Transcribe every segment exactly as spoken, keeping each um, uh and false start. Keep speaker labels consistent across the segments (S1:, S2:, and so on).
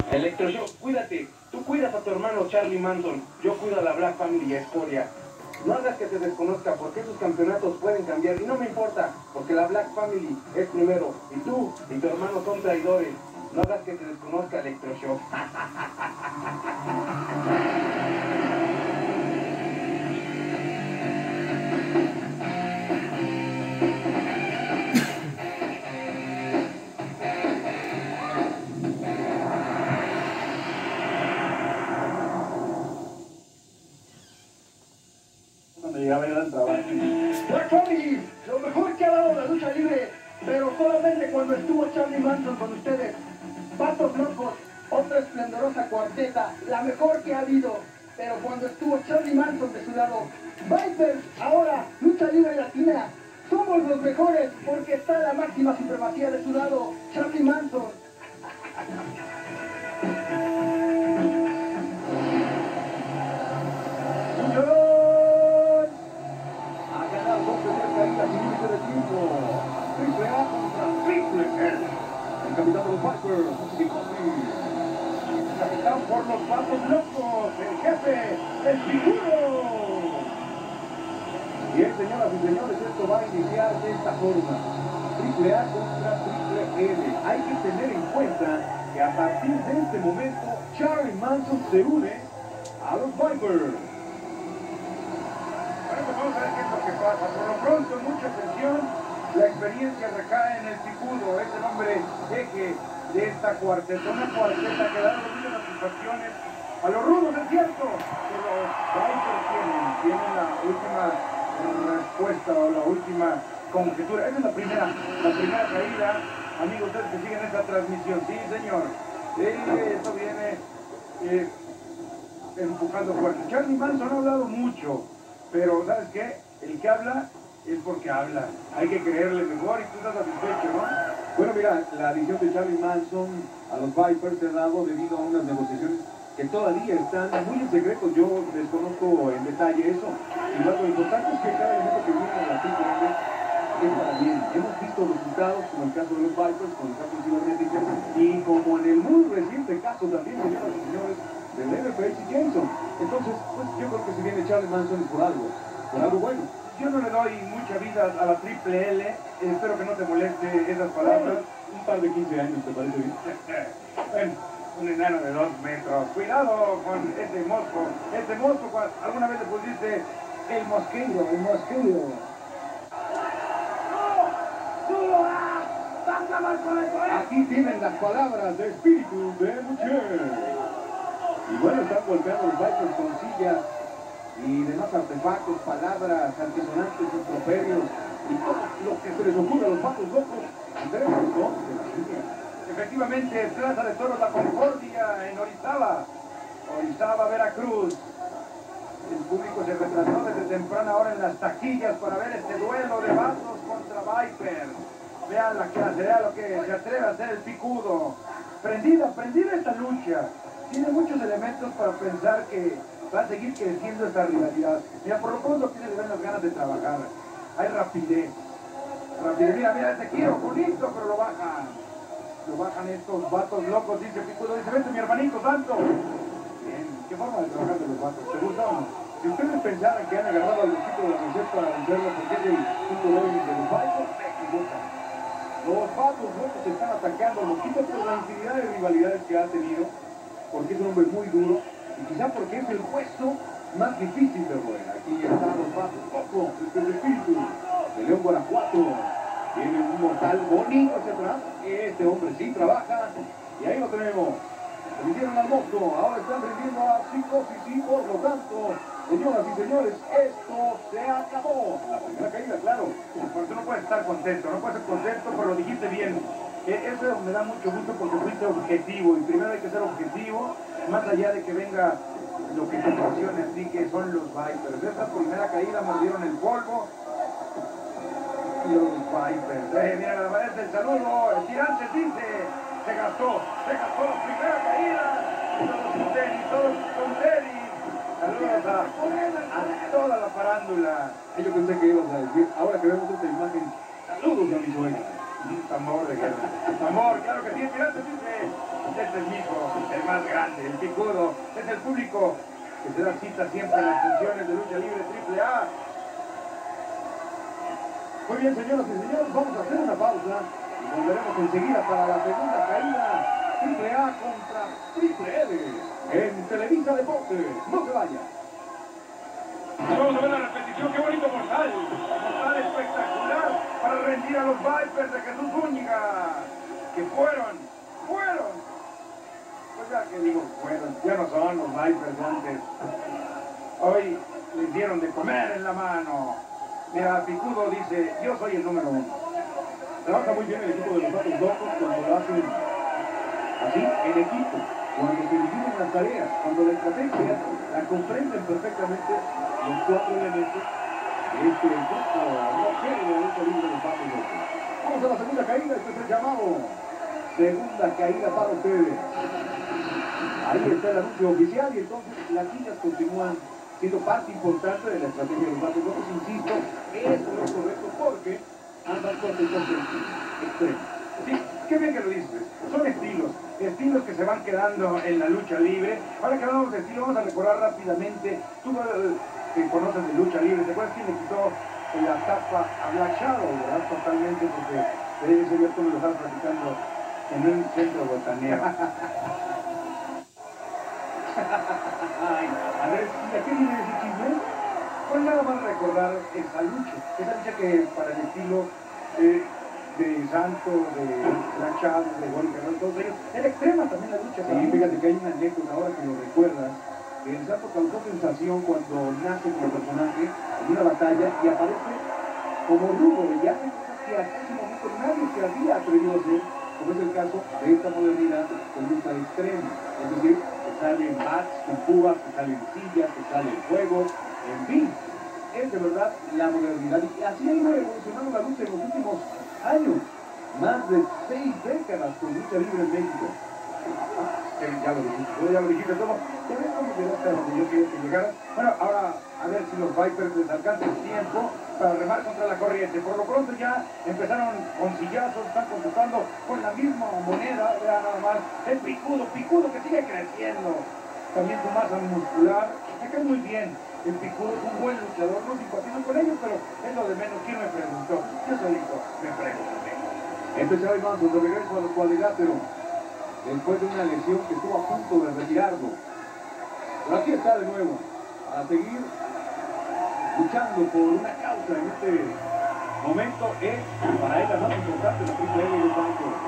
S1: Electroshock, cuídate. Tú cuidas a tu hermano Charlie Manson. Yo cuido a la Black Family y a Escoria. No hagas que te desconozca, porque esos campeonatos pueden cambiar. Y no me importa, porque la Black Family es primero. Y tú y tu hermano son traidores. No hagas que te desconozca, Electroshock.
S2: Llegaba el gran trabajo. Black Family, lo mejor que ha dado la lucha libre, pero solamente cuando estuvo Charlie Manson con ustedes. Vatos Locos, otra esplendorosa cuarteta, la mejor que ha habido, pero cuando estuvo Charlie Manson de su lado. Vipers, ahora, lucha libre latina, somos los mejores porque está la máxima supremacía de su lado, Charlie Manson.
S3: Triple A contra Triple L. El capitán de los Vipers,
S2: el capitán por los Vatos Locos, el jefe, el figuro.
S3: Bien, señoras y señores, esto va a iniciar de esta forma. Triple A contra Triple L. Hay que tener en cuenta que a partir de este momento, Charlie Manson se une a los Vipers.
S2: Bueno, pues vamos a ver qué es lo que pasa. Por lo pronto, mucha atención. La experiencia recae en el picudo, es el hombre eje de esta cuarteta. Una cuarteta que da muchas satisfacciones a los rudos, es cierto, pero los Vipers tienen, tienen la última respuesta o la última conjetura. Esa es la primera, la primera caída. Amigos, ustedes que siguen esta transmisión, sí, señor. Eh, esto viene eh, empujando fuerte. Charlie Manson ha hablado mucho, pero ¿sabes qué? El que habla es porque habla. Hay que creerle mejor y tú estás satisfecho, ¿no?
S3: Bueno, mira, la adición de Charlie Manson a los Vipers se ha dado debido a unas negociaciones que todavía están muy en secreto. Yo desconozco en detalle eso. Y lo importante es que cada elemento que viene a la Triple L es para bien. Hemos visto resultados como el caso de los Vipers, con el caso de cibernética, y como en el muy reciente caso también, señoras y señores, del N F H y Jason. Entonces, pues yo creo que si viene Charlie Manson es por algo, por algo bueno.
S2: Yo no le doy mucha vida a la Triple L, espero que no te moleste esas palabras.
S3: Un par de quince años, ¿te parece bien?
S2: Bueno, un enano de dos metros. Cuidado con ese mosco. Ese mosco, ¿alguna vez le pusiste el mosquillo? El mosquillo.
S3: Aquí tienen las palabras de espíritu de Mujer. Y bueno, están golpeando los Vipers con sillas y demás artefactos, palabras, antisonantes, improperios y todo lo que se les ocurre a los Vatos Locos. ¿No?
S2: Efectivamente, Plaza de Toros La Concordia en Orizaba, Orizaba, Veracruz. El público se retrasó desde temprana hora en las taquillas para ver este duelo de Vatos contra Vipers. Vean la clase, vean lo que se atreve a hacer el picudo. Prendida, prendida esta lucha. Tiene muchos elementos para pensar que va a seguir creciendo esta rivalidad. Mira, por lo pronto tiene las ganas de trabajar. Hay rapidez. Rapidez. Mira, mira, este giro bonito, pero lo bajan. Lo bajan estos Vatos Locos, dice Picudo. Dice, vente mi hermanito santo. Bien, qué forma de trabajar de los Vatos. ¿Te gusta o no? Si ustedes pensaran que han agarrado al equipo de la Merced para vencerlo porque es el punto débil de los Vipers, se equivocan. Los Vatos Locos están atacando a los Vipers por la infinidad de rivalidades que ha tenido, porque es un hombre muy duro, y quizá porque es el puesto más difícil de roer. Aquí están los Vatos Locos, este es el espíritu de León, Guanajuato. Tiene un mortal bonito hacia atrás. Este hombre sí trabaja, y ahí lo tenemos. Rindieron al monstruo, ahora están rindiendo a Psicosis, y por lo tanto, señoras y señores, esto se acabó. La primera caída, claro. Porque tú no puedes estar contento, no puedes estar contento, pero lo dijiste bien. Eso me da mucho gusto porque fuiste objetivo, y primero hay que ser objetivo, más allá de que venga lo que te emociona a ti, que son los Vipers. Esa primera caída mordieron el polvo. Los Vipers. Eh, mira, es el saludo, el tirante dice, se gastó, se gastó la primera caída, y todos con tenis, todos con tenis. Saludos a, a toda la farándula.
S3: Yo pensé que ibas a decir, ahora que vemos esta imagen, saludos a mi suegra.
S2: Un tambor de guerra. Tambor, claro que sí. Fíjate, dice, este es mi hijo, el más grande, el picudo. Es el público que se da cita siempre en las funciones de lucha libre triple A.
S3: Muy bien, señoras y señores, vamos a hacer una pausa y volveremos enseguida para la segunda caída. Triple A contra Triple L en Televisa Deportes. No se vaya.
S2: Vamos a ver la repetición, qué bonito mortal. Mortal espectacular para rendir a los Vipers de Jesús Zúñiga. Que fueron, fueron. Pues ya que digo, fueron, ya no son los Vipers de antes. Hoy les dieron de comer en la mano. Mira, Picudo dice, yo soy el número uno.
S3: Trabaja muy bien el equipo de los Vatos Locos cuando lo hacen así, en equipo, cuando se dividen las tareas, cuando la estrategia la comprenden perfectamente los cuatro elementos de este grupo rockero de la lucha libre de los Vatos Locos. Vamos a la segunda caída, este es el llamado. Segunda caída para ustedes. Ahí está el anuncio oficial y entonces las sillas continúan siendo parte importante de la estrategia de los Vatos Locos. Insisto, eso no es correcto porque andan con el extremo.
S2: Sí, qué bien que lo dices. Son estilos, estilos que se van quedando en la lucha libre. Ahora que hablamos de estilo, vamos a recordar rápidamente. Tú eh, que conoces de lucha libre, ¿te acuerdas quién le quitó la tapa a Black Shadow, verdad? Totalmente, porque ese día tú me lo estabas platicando en un centro botanero.
S3: Ay, Andrés, ¿y a qué viene ese chisme?
S2: Pues nada más recordar esa lucha, esa lucha que para el estilo eh, de Santo, de Black Shadow, de Gol Guerrero, todos ellos, era extrema también la lucha.
S3: Sí, fíjate que hay una anécdota ahora que lo recuerdas, que el Santo causó sensación cuando nace como personaje en una batalla y aparece como rudo y hace cosas que hasta ese momento nadie se había atrevido a hacer, como es el caso de esta modernidad con lucha extrema. Es decir, que salen bats con púas, que salen sillas, que sale el fuego, en fin. Es de verdad la modernidad y así ha ido evolucionando la lucha en los últimos años. Más de seis décadas con lucha libre en México.
S2: Eh, ya lo dijiste, ya lo dijiste todo. Ya ves cómo llegaste a donde yo quería que llegaras. Bueno, ahora a ver si los Vipers les alcanza el tiempo para remar contra la corriente. Por lo pronto ya empezaron con sillazos, están contestando con la misma moneda. Vean nada más, el picudo, picudo que sigue creciendo. También su masa muscular, me cae muy bien. El picudo es un buen luchador, no simpatizo con ellos, pero es lo de menos. ¿Quién me preguntó? Yo solito me pregunté.
S3: Este Charlie Manson de regreso a los cuadriláteros después de una lesión que estuvo a punto de retirarlo. Pero aquí está de nuevo, a seguir luchando por una causa en este momento. Es para él la más importante, la triple L y los Vipers.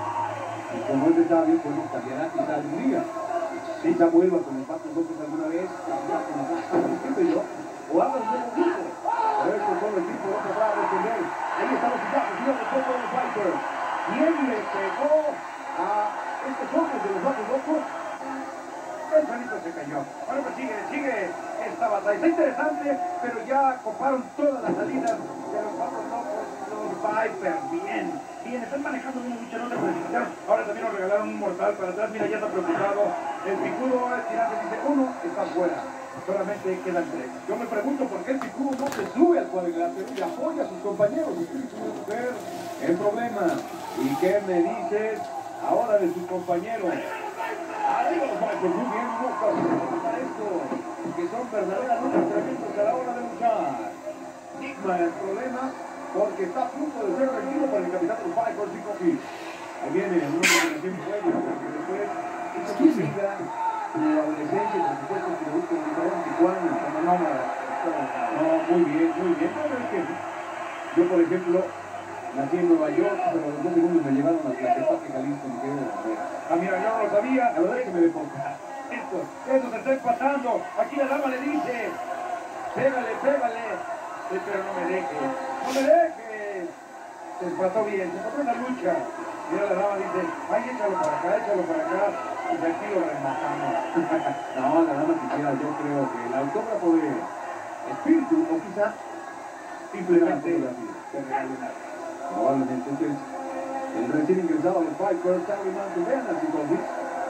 S3: Y como es de sabio, pues nos cambiará quizá algún día. Quizá vuelva con los Vatos Locos alguna vez, qué sé yo, o haga un nuevo grupo. Pero esto todo el equipo no va a defender. Ahí están los sillazos, y el fondo de los Vipers. ¿Quién le pegó a estos hombres de los Vatos Locos?
S2: El solito se cayó. Bueno, pues sigue, sigue esta batalla. Está interesante, pero ya coparon todas las salidas de los Vatos Locos, los Vipers. Bien, bien, están manejando bien la lucha, no se precipitaron. Ahora también nos regalaron un mortal para atrás. Mira, ya está preocupado. El picudo va a tirarse, dice, uno está fuera. Solamente quedan tres.
S3: Yo me pregunto por qué el picudo no se sube al cuadrilátero y apoya a sus compañeros. Espíritu de mujer, el problema. ¿Y qué me dices ahora de sus compañeros? Arriba los Vipers, muy bien, no para esto, que son verdaderamente tremendos a la hora de luchar. Digma el problema, porque está a punto de ser rendido por el capitán de los Vipers, Nico Kidd. Ahí viene una combinación buena, porque después hizo su vida, su adolescencia, por supuesto, que lo busca en Nicaragua, en Tijuana, como nómada. No, muy bien, muy bien. No, pero es que yo, por ejemplo, nací en Nueva York, pero a los dos segundos me llevaron a Tlaquepaque, Jalisco, me quedé de la vera.
S2: Ah, mira, yo no lo sabía.
S3: La verdad es que me deportaron.
S2: Esto, esto se está empatando. Aquí la dama le dice, pégale, pégale. Sí, pero no me deje, no me deje. Se empató bien, se empató en la lucha. Mira, la dama dice, ay, échalo para acá, échalo para acá. Y de aquí lo rematamos.
S3: No, la dama quisiera, yo creo que el autógrafo de espíritu, o quizá simplemente la vida. Probablemente este es el recién ingresado a los Vipers, Charlie Manson. Vean la psicosis.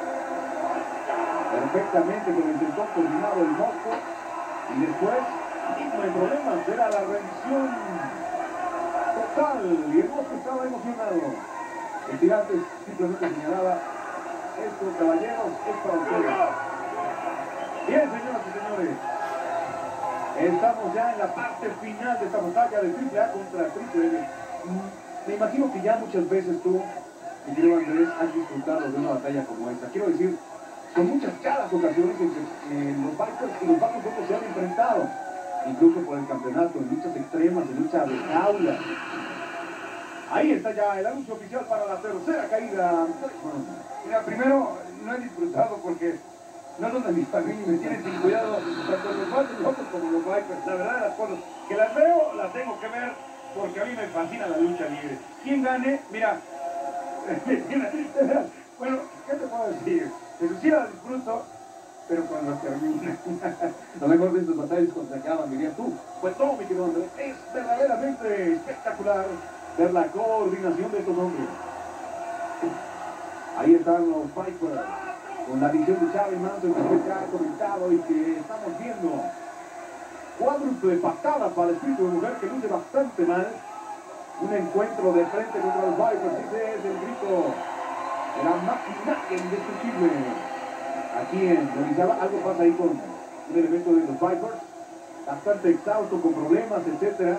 S3: Perfectamente con el tentón coordinado el mosco. Y después, mismo el problema, será la rendición total, y el monstruo estaba emocionado. El Tirantes simplemente señalaba, esto, caballeros, es para ustedes. Bien, señoras y señores, estamos ya en la parte final de esta batalla de Triple A contra Triple L. Me imagino que ya muchas veces tú, mi querido Andrés, has disfrutado de una batalla como esta. Quiero decir, son muchas cada ocasiones en que eh, los Vipers y los Vatos Locos se han enfrentado, incluso por el campeonato, en luchas extremas, en lucha de jaula. Ahí está ya el anuncio oficial para la tercera caída.
S2: Mira, primero, no he disfrutado porque no son de mis familias y me tienen sin cuidado tanto los Vatos Locos como los Vipers. La verdad de las cosas, que las veo, las tengo que ver porque a mí me fascina la lucha libre. Quien gane, mira, bueno, ¿qué te puedo decir? Pero sí la disfruto, pero cuando termina.
S3: Lo mejor de estas batallas cuando se acaban, dirías tú. Pues no, mi querido Andrés, es verdaderamente espectacular ver la coordinación de estos hombres. Ahí están los Vipers, con la visión de Charlie Manson que usted ya ha comentado y que estamos viendo. Cuádruple patada para el espíritu de mujer que luce bastante mal. Un encuentro de frente contra los Vipers, ese es el grito de la maquinaria indestructible. Aquí en Orizaba algo pasa ahí con un elemento de los Vipers, bastante exhausto, con problemas, etcétera.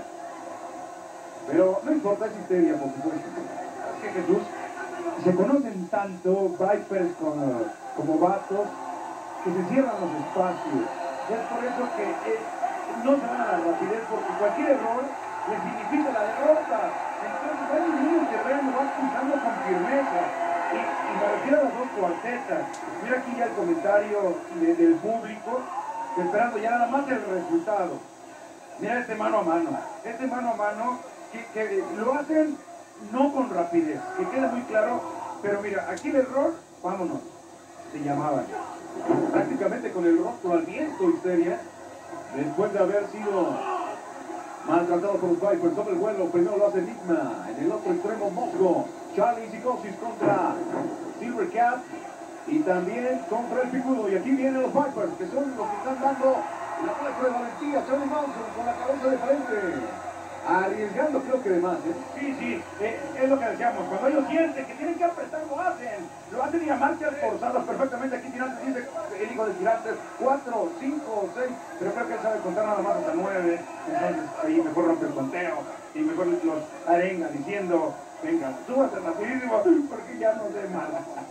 S3: Pero no importa, es histeria, por supuesto.
S2: Es que Jesús, se conocen tanto Vipers como, como vatos que se cierran los espacios. Es por eso que eh, no se van a la rapidez, porque cualquier error les significa la derrota. Entonces van en el terreno, van pisando con firmeza. Y, y me refiero a las dos cuartetas. Mira aquí ya el comentario de, del público, esperando ya nada más el resultado. Mira este mano a mano. Este mano a mano que, que lo hacen no con rapidez, que quede muy claro. Pero mira, aquí el error, vámonos, se llamaba.
S3: Prácticamente con el rostro al viento, histeria. Después de haber sido maltratado por los Vipers sobre el vuelo, primero lo hace Enigma, en el otro extremo Mosco, Charlie Psicosis contra Silver Cat y también contra el Picudo. Y aquí vienen los Vipers, que son los que están dando la muestra de valentía. Charlie Manson con la cabeza de frente, arriesgando creo que de más, ¿eh?
S2: Sí, sí, eh, es lo que decíamos, cuando ellos sienten que tienen que apretar, lo hacen, lo hacen y a marchas forzadas perfectamente. Aquí Tirantes dice, el hijo de Tirantes, cuatro, cinco, seis, pero creo que él sabe contar nada más hasta nueve, entonces ahí mejor rompe el conteo y mejor los arenga diciendo, venga, súbase rapidísimo porque ya no sé más.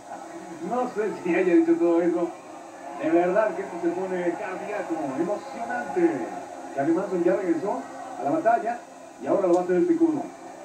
S3: No sé si haya dicho todo eso. De verdad que esto se pone cardíaco, emocionante. Charlie Manson ya regresó a la batalla y ahora lo va a hacer el Picudo.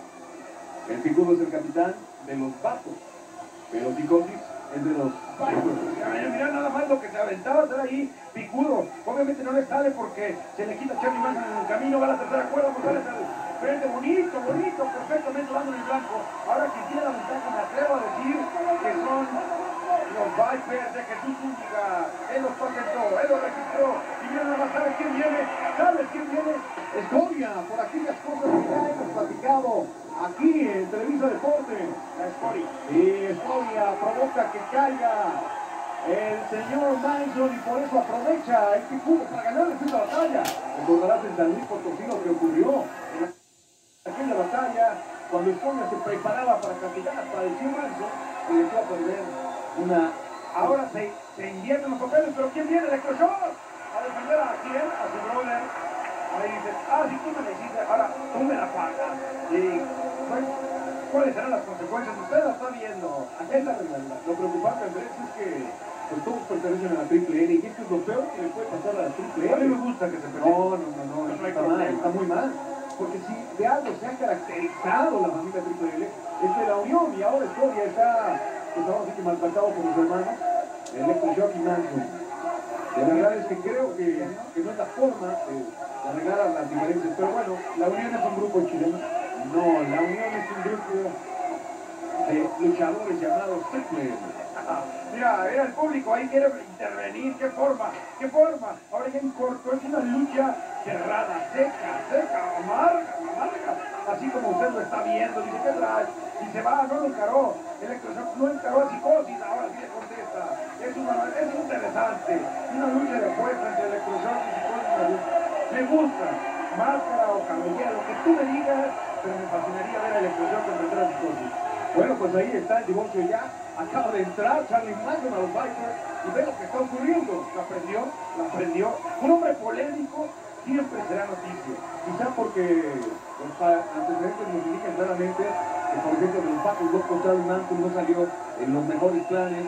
S3: El Picudo es el capitán de los Vatos, pero Psicosis es de los Vipers.
S2: Mira, mira nada más lo que se aventaba hacer ahí, Picudo. Obviamente no le sale porque se le quita Charlie Manson en el camino, va a la tercera cuerda, pues sale al frente, bonito, bonito, perfectamente dando en el blanco. Ahora quien tiene la ventaja, me atrevo a decir que son los Vipers de Jesús Zúñiga. Él los patentó, él los registró. Y mira nada más, ¿sabes quién viene? ¿Sabes quién viene?
S3: Escoria, por aquellas cosas que ya hemos platicado aquí en Televisa Deporte.
S2: La Escoria.
S3: Y Escoria provoca que caiga el señor Manson y por eso aprovecha el Picudo para ganarle esta batalla. Recordarás en San Luis Potosí lo que ocurrió en aquella batalla cuando Escoria se preparaba para castigar para el señor Manson y le echó a perder una...
S2: Ahora se, se invierten los papeles, pero ¿quién viene? Electroshock a defender a quién, a su brother. Ahí dice, ah, si tú me la hiciste, ahora tú me la pagas. Y, pues, ¿cuáles serán las consecuencias? Usted la está viendo.
S3: Es la realidad. Lo preocupante, Andrés, es que pues, todos pertenecen a la Triple N y esto es lo peor que le puede pasar a la Triple N.
S2: A mí me gusta que se peleen.
S3: No, no, no, no,
S2: No
S3: eso
S2: hay
S3: está mal,
S2: problema.
S3: está muy mal. Porque si de algo se ha caracterizado la familia Triple L, es de la unión y ahora Escoria está, pues ahora sí que maltratado por los hermanos, Electroshock y Manson. De verdad es que creo que, que no es la forma de, de arreglar a las diferencias, pero bueno,
S2: La Unión es un grupo chileno.
S3: no, la unión es un grupo de luchadores llamados Triple N.
S2: Mira, mira el público, ahí quiere intervenir, qué forma, qué forma. Ahora ya en corto, es una lucha cerrada, seca, seca, amarga, amarga. Así como usted lo está viendo, dice, ¿qué trae? Y se va, no lo encaró. Electroshock no encaró a Psicosis, ahora sí le contesta. Es, una, es interesante, una lucha de fuerza entre Electroshock y Psicosis. Me gusta, máscara o cabellera, lo que tú me digas, pero me fascinaría ver a la explosión que enfrentará a Psicosis.
S3: Bueno, pues ahí está el divorcio ya. Acaba de entrar Charlie Manson a los Vipers y ve lo que está ocurriendo.
S2: La prendió, la prendió. Un hombre polémico siempre será noticia.
S3: Quizá porque los antecedentes nos indican claramente que, por ejemplo, de los Pacos Locos, Charlie Manson no salió en los mejores planes.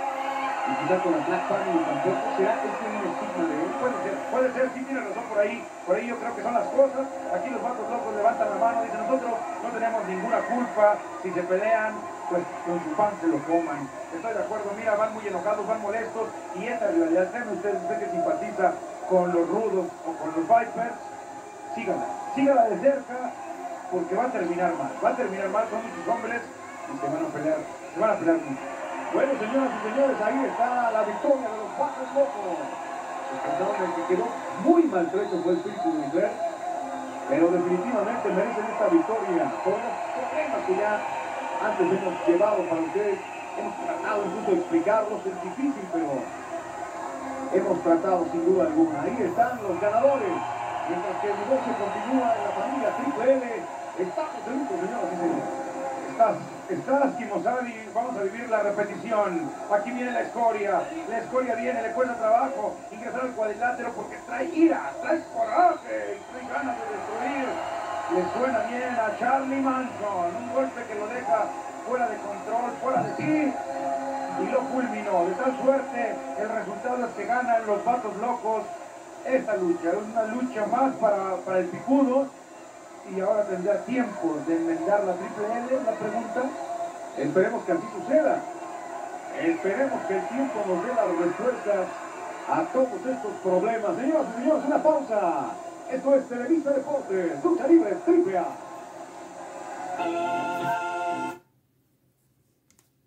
S3: Y quizá con la Black Family tampoco. ¿Será que es un estigma de él?
S2: Puede ser, puede ser, sí tiene razón por ahí. Por ahí yo creo que son las cosas. Aquí los Pacos Locos levantan la mano, dicen nosotros no tenemos ninguna culpa. Si se pelean, pues con su pan se lo coman. Estoy de acuerdo, mira, van muy enojados, van molestos. Y esta rivalidad, créanme ustedes, usted que simpatiza con los rudos o con los Vipers, síganla, síganla de cerca, porque va a terminar mal. Va a terminar mal, son muchos hombres y se van a pelear, se van a pelear mucho.
S3: Bueno, señoras y señores, ahí está la victoria de los Pacos Locos. El campeón que quedó muy maltrecho fue el Espíritu de Mujer, pero definitivamente merecen esta victoria por los problemas que ya antes hemos llevado para ustedes. Hemos tratado incluso de explicarlos, es difícil, pero hemos tratado sin duda alguna. Ahí están los ganadores. Mientras que el negocio continúa en la familia Triple L, estamos en luto, señoras y señores.
S2: Estás, estás, Kimosari, vamos a vivir la repetición. Aquí viene la escoria, la escoria viene, le cuesta trabajo ingresar al cuadrilátero porque trae ira, trae coraje, trae ganas de destruir. Le suena bien a Charlie Manson, un golpe que lo deja fuera de control, fuera de sí, y lo culminó. De tal suerte, el resultado es que ganan los Vatos Locos esta lucha. Es una lucha más para, para el picudo. Y ahora tendrá tiempo de enmendar la Triple L, la pregunta.
S3: Esperemos que así suceda. Esperemos que el tiempo nos dé las respuestas a todos estos problemas. Señoras y señores, una pausa. Esto es Televisa Deportes, lucha libre, Triple A.